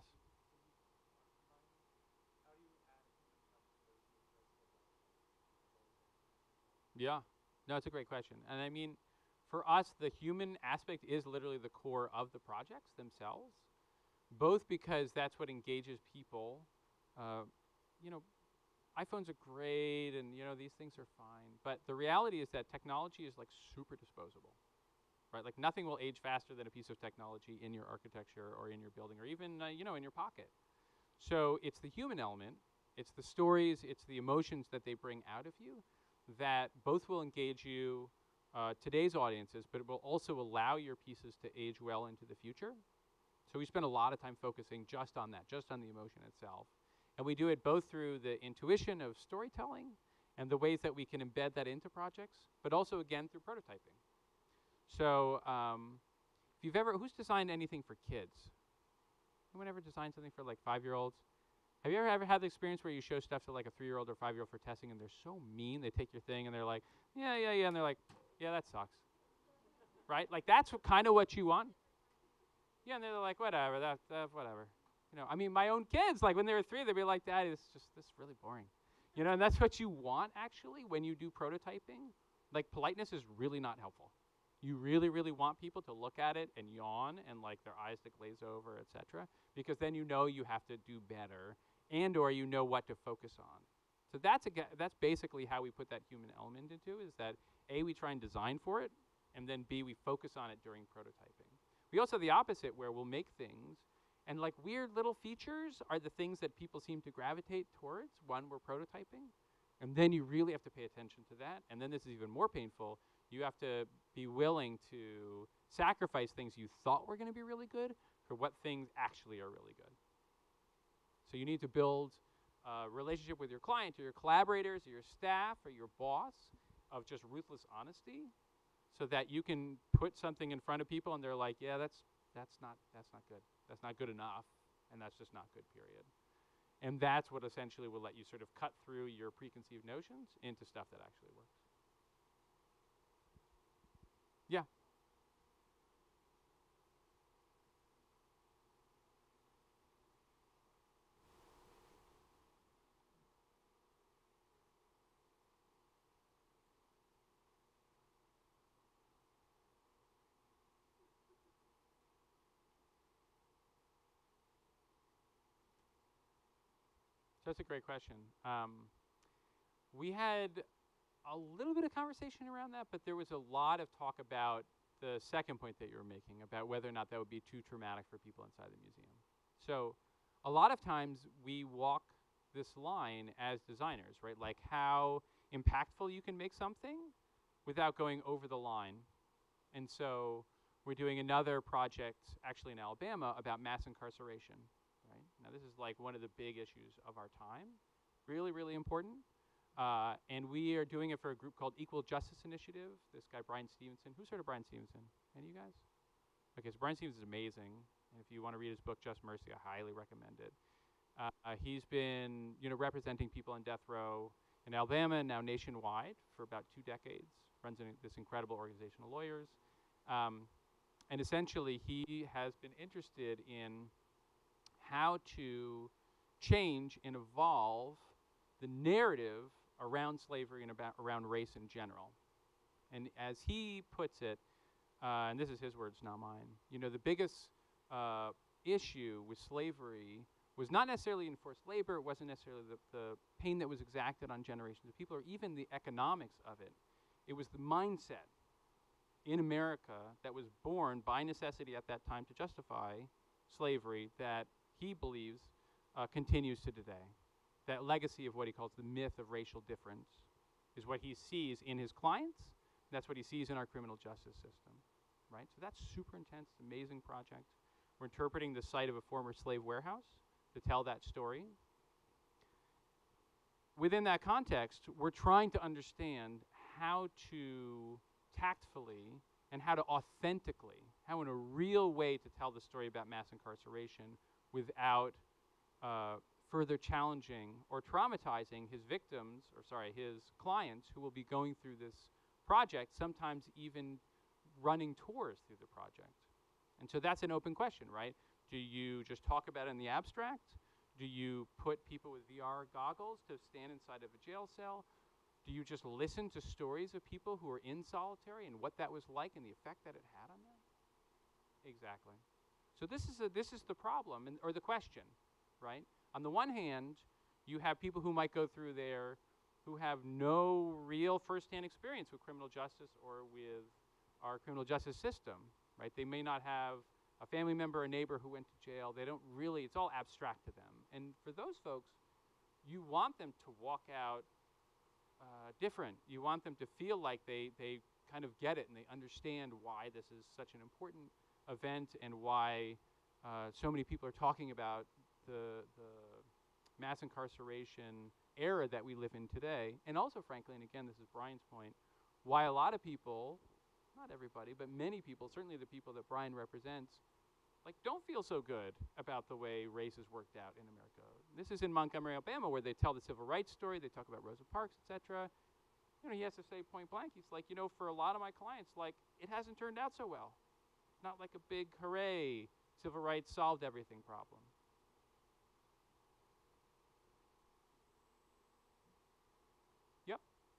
Yeah, no, it's a great question. And I mean, for us, the human aspect is literally the core of the projects themselves, both because that's what engages people. Uh, you know, iPhones are great and, you know, these things are fine. But the reality is that technology is like super disposable, right? Like nothing will age faster than a piece of technology in your architecture or in your building or even, uh, you know, in your pocket. So it's the human element, it's the stories, it's the emotions that they bring out of you that both will engage you, uh, today's audiences, but it will also allow your pieces to age well into the future. So we spend a lot of time focusing just on that, just on the emotion itself. And we do it both through the intuition of storytelling and the ways that we can embed that into projects, but also, again, through prototyping. So um, if you've ever, who's designed anything for kids? Anyone ever designed something for like five-year-olds? Have you ever, ever had the experience where you show stuff to like a three-year-old or five-year-old for testing and they're so mean, they take your thing and they're like, yeah, yeah, yeah, and they're like, yeah, that sucks. Right? Like that's kind of what you want. Yeah, and they're like, whatever, that, that, whatever. You know, I mean, my own kids, like when they were three, they'd be like, Daddy, this is just, this is really boring. You know, and that's what you want actually when you do prototyping. Like politeness is really not helpful. You really, really want people to look at it and yawn and like their eyes to glaze over, et cetera, because then you know you have to do better and or you know what to focus on. So that's, a, that's basically how we put that human element into is that A, we try and design for it, and then B, we focus on it during prototyping. We also have the opposite where we'll make things and like weird little features are the things that people seem to gravitate towards when we're prototyping. And then you really have to pay attention to that. And then this is even more painful. You have to be willing to sacrifice things you thought were going to be really good for what things actually are really good. So you need to build a relationship with your client or your collaborators or your staff or your boss of just ruthless honesty so that you can put something in front of people and they're like, yeah, that's, that's, not, that's not good. That's not good enough. And that's just not good, period. And that's what essentially will let you sort of cut through your preconceived notions into stuff that actually works. Yeah. That's a great question. Um, we had a little bit of conversation around that, but there was a lot of talk about the second point that you were making, about whether or not that would be too traumatic for people inside the museum. So a lot of times we walk this line as designers, right? Like how impactful you can make something without going over the line. And so we're doing another project, actually in Alabama, about mass incarceration. Right? Now this is like one of the big issues of our time. Really, really important. Uh, and we are doing it for a group called Equal Justice Initiative. This guy, Brian Stevenson. Who's heard of Brian Stevenson? Any of you guys? Okay, so Brian Stevenson is amazing. And if you want to read his book, Just Mercy, I highly recommend it. Uh, uh, he's been, you know, representing people on death row in Alabama and now nationwide for about two decades. Runs in this incredible organization of lawyers. Um, and essentially, he has been interested in how to change and evolve the narrative around slavery and about around race in general. And as he puts it, uh, and this is his words, not mine, you know, the biggest uh, issue with slavery was not necessarily enforced labor, it wasn't necessarily the, the pain that was exacted on generations of people, or even the economics of it. It was the mindset in America that was born by necessity at that time to justify slavery that he believes uh, continues to today. That legacy of what he calls the myth of racial difference is what he sees in his clients. That's what he sees in our criminal justice system, right? So that's super intense, amazing project. We're interpreting the site of a former slave warehouse to tell that story. Within that context, we're trying to understand how to tactfully and how to authentically, how in a real way to tell the story about mass incarceration without uh, further challenging or traumatizing his victims, or sorry, his clients who will be going through this project, sometimes even running tours through the project. And so that's an open question, right? Do you just talk about it in the abstract? Do you put people with V R goggles to stand inside of a jail cell? Do you just listen to stories of people who are in solitary and what that was like and the effect that it had on them? Exactly. So this is, a, this is the problem, and, or the question, right? On the one hand, you have people who might go through there who have no real firsthand experience with criminal justice or with our criminal justice system, right? They may not have a family member or neighbor who went to jail. They don't really, it's all abstract to them. And for those folks, you want them to walk out uh, different. You want them to feel like they, they kind of get it and they understand why this is such an important event and why uh, so many people are talking about the, the mass incarceration era that we live in today. And also, frankly, and again, this is Brian's point, why a lot of people, not everybody, but many people, certainly the people that Brian represents, like don't feel so good about the way race has worked out in America. This is in Montgomery, Alabama, where they tell the civil rights story, they talk about Rosa Parks, et cetera. You know, he has to say point blank, he's like, you know, for a lot of my clients, like, it hasn't turned out so well. Not like a big hooray, civil rights solved everything problem. Yep.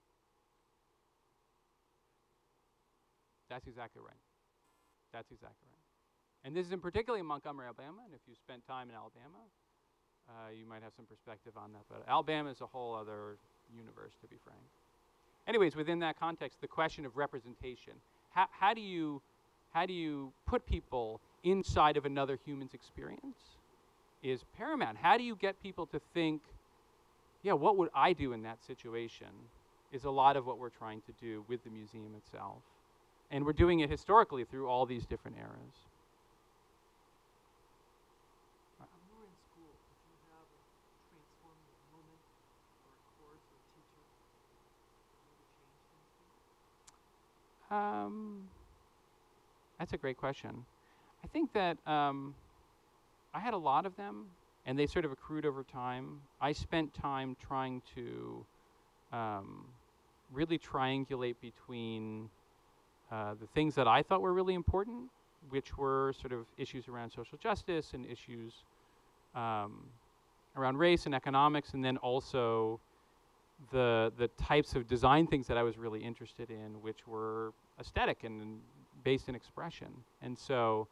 That's exactly right. That's exactly right. And this is in particularly in Montgomery, Alabama, and if you spent time in Alabama, uh, you might have some perspective on that. But Alabama is a whole other universe, to be frank. Anyways, within that context, the question of representation. How, how do you, how do you put people inside of another human's experience is paramount. How do you get people to think, yeah, what would I do in that situation is a lot of what we're trying to do with the museum itself. And we're doing it historically through all these different eras. Um, that's a great question. I think that um, I had a lot of them, and they sort of accrued over time. I spent time trying to um, really triangulate between uh, the things that I thought were really important, which were sort of issues around social justice and issues um, around race and economics, and then also the the types of design things that I was really interested in, which were aesthetic and, and based in expression. And so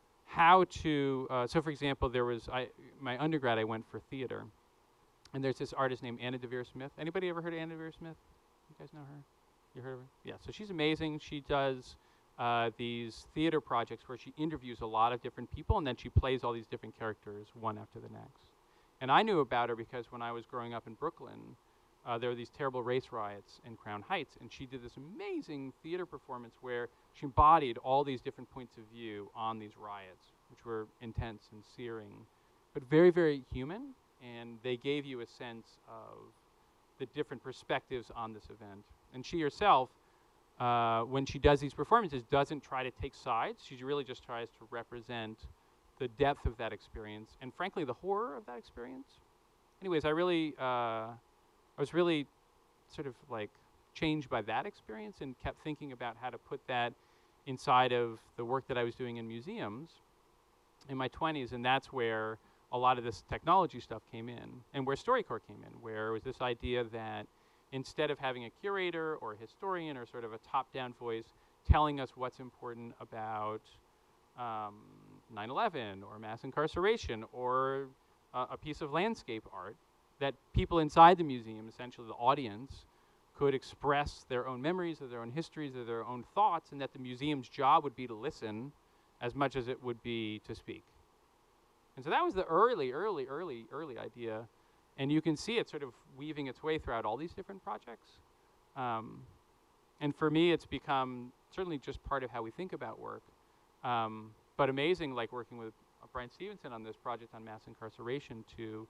how to, uh, so for example, there was, I, my undergrad, I went for theater. And there's this artist named Anna Deavere Smith. Anybody ever heard of Anna Deavere Smith? You guys know her? You heard of her? Yeah, so she's amazing. She does uh, these theater projects where she interviews a lot of different people and then she plays all these different characters one after the next. And I knew about her because when I was growing up in Brooklyn, Uh, there were these terrible race riots in Crown Heights, and she did this amazing theater performance where she embodied all these different points of view on these riots, which were intense and searing, but very, very human, and they gave you a sense of the different perspectives on this event. And she herself, uh, when she does these performances, doesn't try to take sides. She really just tries to represent the depth of that experience, and frankly, the horror of that experience. Anyways, I really... Uh, I was really sort of like changed by that experience and kept thinking about how to put that inside of the work that I was doing in museums in my twenties, and that's where a lot of this technology stuff came in, and where StoryCorps came in, where it was this idea that instead of having a curator or a historian or sort of a top-down voice telling us what's important about um, nine eleven or mass incarceration or uh, a piece of landscape art, that people inside the museum, essentially the audience, could express their own memories or their own histories or their own thoughts, and that the museum's job would be to listen as much as it would be to speak. And so that was the early, early, early, early idea. And you can see it sort of weaving its way throughout all these different projects. Um, and for me, it's become certainly just part of how we think about work. Um, but amazing, like working with uh, Brian Stevenson on this project on mass incarceration to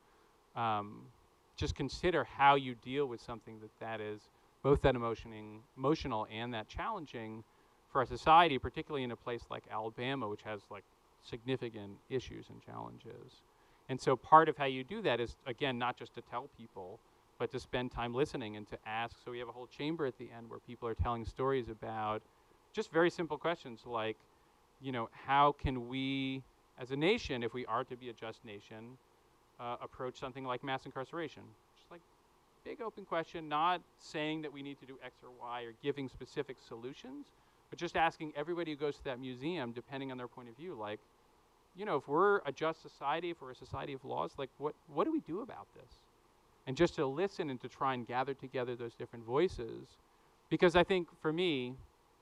um, just consider how you deal with something that that is both that emotioning, emotional and that challenging for our society, particularly in a place like Alabama, which has like significant issues and challenges. And so part of how you do that is, again, not just to tell people, but to spend time listening and to ask. So we have a whole chamber at the end where people are telling stories about just very simple questions like, you know, how can we, as a nation, if we are to be a just nation, uh, approach something like mass incarceration? Just like big open question, not saying that we need to do X or Y or giving specific solutions, but just asking everybody who goes to that museum, depending on their point of view, like, you know, if we're a just society, if we're a society of laws, like what, what do we do about this? And just to listen and to try and gather together those different voices. Because I think for me,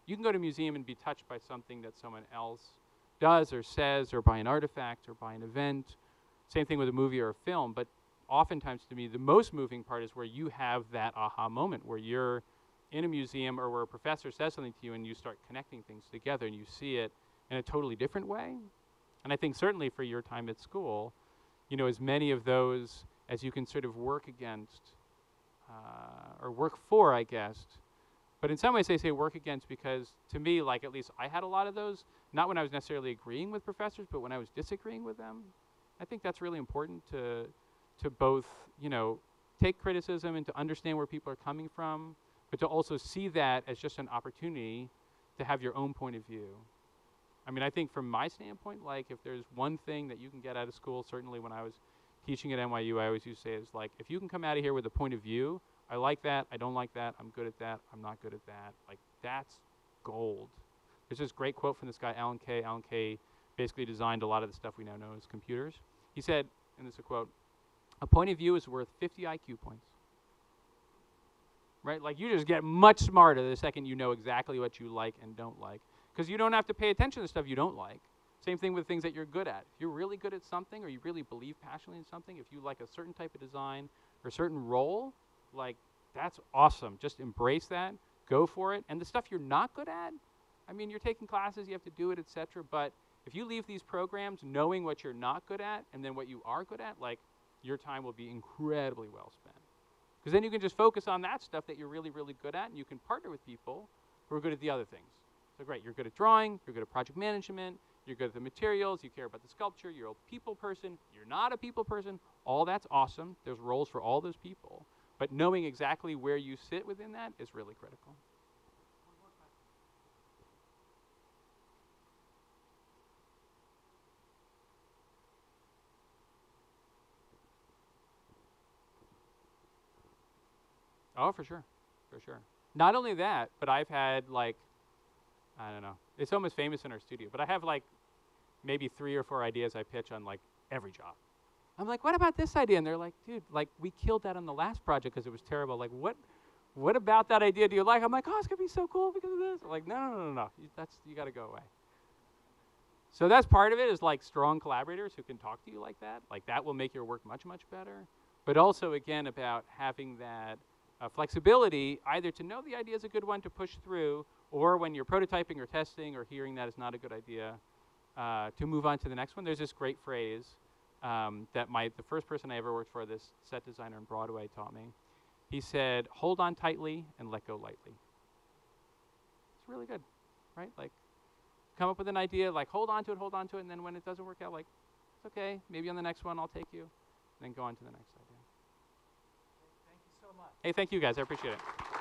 You can go to a museum and be touched by something that someone else does or says, or by an artifact or by an event. Same thing with a movie or a film, but oftentimes to me the most moving part is where you have that aha moment, where you're in a museum or where a professor says something to you and you start connecting things together and you see it in a totally different way. And I think certainly for your time at school, you know, as many of those as you can sort of work against, uh, or work for, I guess. But in some ways they say work against because to me, like at least I had a lot of those, not when I was necessarily agreeing with professors, but when I was disagreeing with them. I think that's really important to, to both, you know, take criticism and to understand where people are coming from, but to also see that as just an opportunity to have your own point of view. I mean, I think from my standpoint, like if there's one thing that you can get out of school, certainly when I was teaching at N Y U, I always used to say is like, if you can come out of here with a point of view, I like that, I don't like that, I'm good at that, I'm not good at that, like that's gold. There's this great quote from this guy, Alan Kay. Alan Kay basically designed a lot of the stuff we now know as computers. He said, and this is a quote, "A point of view is worth fifty I Q points." Right? Like you just get much smarter the second you know exactly what you like and don't like. Because you don't have to pay attention to stuff you don't like. Same thing with things that you're good at. If you're really good at something or you really believe passionately in something, if you like a certain type of design or a certain role, like that's awesome. Just embrace that, go for it. And the stuff you're not good at, I mean, you're taking classes, you have to do it, et cetera. But if you leave these programs knowing what you're not good at and then what you are good at, like your time will be incredibly well spent. Because then you can just focus on that stuff that you're really, really good at, and you can partner with people who are good at the other things. So great, you're good at drawing, you're good at project management, you're good at the materials, you care about the sculpture, you're a people person, you're not a people person, all that's awesome. There's roles for all those people. But knowing exactly where you sit within that is really critical. Oh, for sure, for sure. Not only that, but I've had like, I don't know, it's almost famous in our studio, but I have like maybe three or four ideas I pitch on like every job. I'm like, what about this idea? And they're like, dude, like we killed that on the last project because it was terrible. Like what, what about that idea do you like? I'm like, oh, it's gonna be so cool because of this. I'm like, no, no, no, no, no, you, that's, you gotta go away. So that's part of it is like strong collaborators who can talk to you like that. Like that will make your work much, much better. But also again about having that Uh, flexibility, either to know the idea is a good one to push through, or when you're prototyping or testing or hearing that is not a good idea, uh, to move on to the next one. There's this great phrase um, that my the first person I ever worked for, this set designer on Broadway, taught me. He said, hold on tightly and let go lightly. It's really good, right? Like, come up with an idea, like hold on to it, hold on to it, and then when it doesn't work out, like, it's okay, maybe on the next one I'll take you, and then go on to the next idea. So much. Hey, thank you guys. I appreciate it.